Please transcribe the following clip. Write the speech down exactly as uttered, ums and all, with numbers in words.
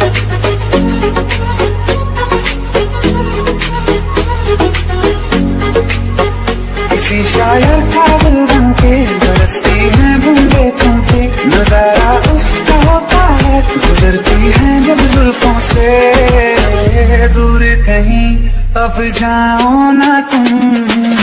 किसी शायर का दिल बन के बरसती है बूंदे तुमके, नजारा उसका होता है गुजरती है जब जुल्फों से दूर कहीं अब जाओ ना तुम।